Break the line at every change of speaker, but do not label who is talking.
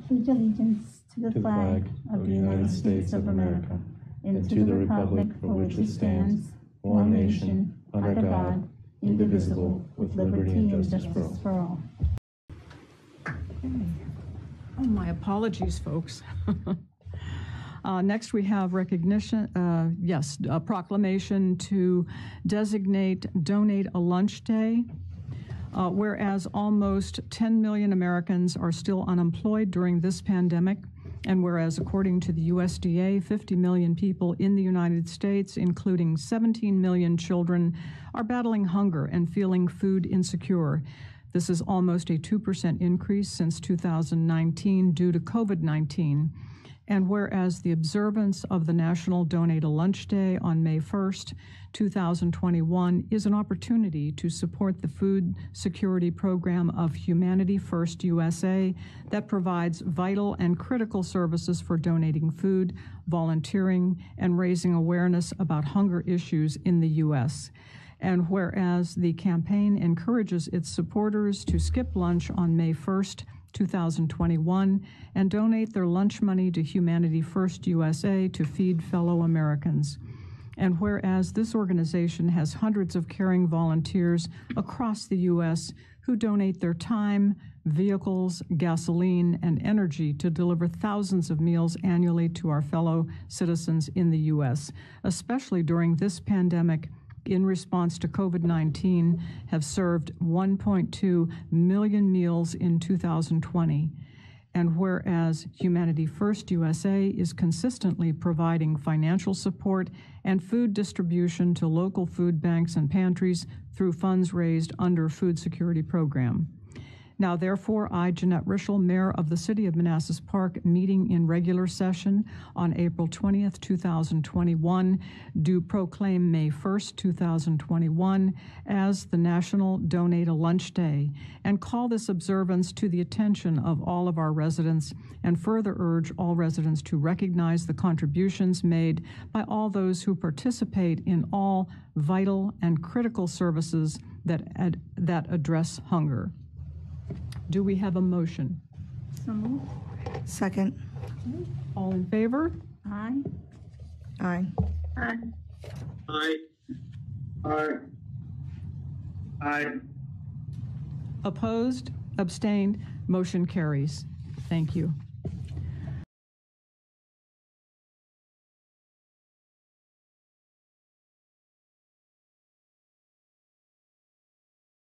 pledge allegiance to the flag of the United States of America and to the republic for which it stands, one nation, under God, indivisible, with liberty and justice for all.
Oh, my apologies, folks. Next, we have recognition, a proclamation to designate Donate a Lunch Day. Whereas almost 10 million Americans are still unemployed during this pandemic, and whereas according to the USDA, 50 million people in the United States, including 17 million children, are battling hunger and feeling food insecure. This is almost a 2% increase since 2019 due to COVID-19. And whereas the observance of the National Donate a Lunch Day on May 1st, 2021 is an opportunity to support the food security program of Humanity First USA that provides vital and critical services for donating food, volunteering, and raising awareness about hunger issues in the U.S. And whereas the campaign encourages its supporters to skip lunch on May 1st, 2021, and donate their lunch money to Humanity First USA to feed fellow Americans. And whereas this organization has hundreds of caring volunteers across the U.S. who donate their time, vehicles, gasoline, and energy to deliver thousands of meals annually to our fellow citizens in the U.S., especially during this pandemic, in response to COVID-19, have served 1.2 million meals in 2020. And whereas Humanity First USA is consistently providing financial support and food distribution to local food banks and pantries through funds raised under Food Security Program. Now, therefore, I, Jeanette Rischel, Mayor of the City of Manassas Park, meeting in regular session on April 20th, 2021, do proclaim May 1st, 2021 as the National Donate a Lunch Day and call this observance to the attention of all of our residents and further urge all residents to recognize the contributions made by all those who participate in all vital and critical services that address hunger. Do we have a motion?
So moved.
Second.
All in favor?
Aye.
Aye.
Aye.
Aye. Aye. Aye.
Opposed? Abstained? Motion carries. Thank you.